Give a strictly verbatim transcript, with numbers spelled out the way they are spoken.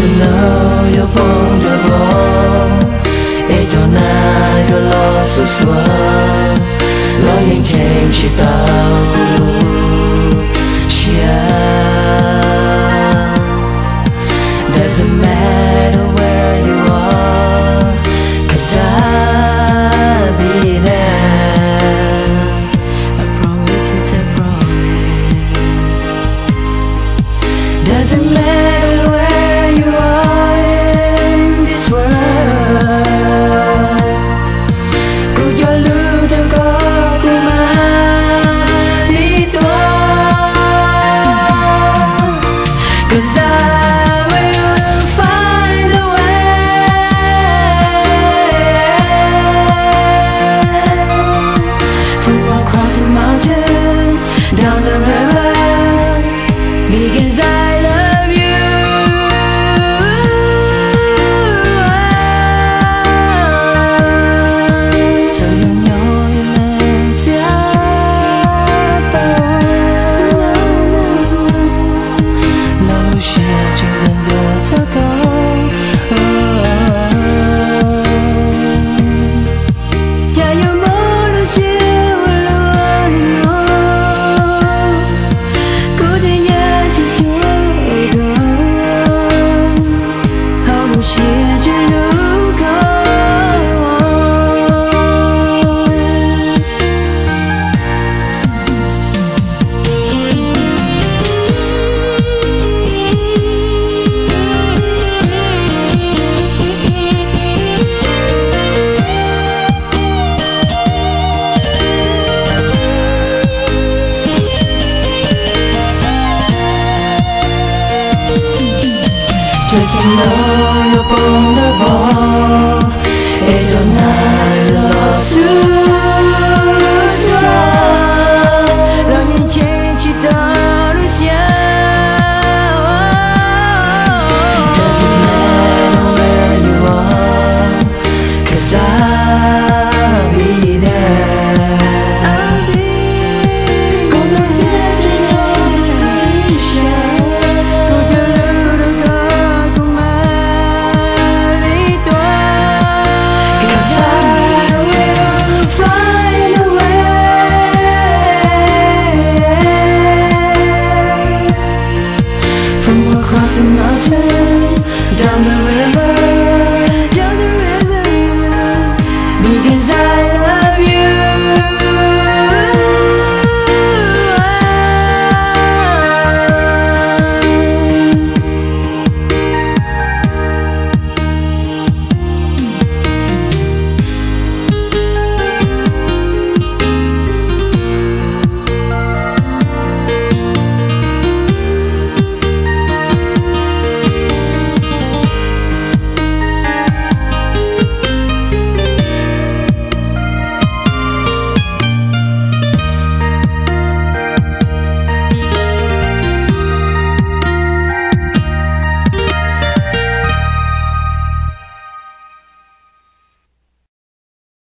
know you're born to fall. It's on now you're lost to swell. Longing change it out. Doesn't matter where you are, 'cause I'll be there. I promise, it's a promise. Doesn't matter where you are in this world. Could you lose them go to my little? 'Cause I down the river, because I love you. So you know you meant to 너무 싫어진 듯 Just know you're born to fall. It's on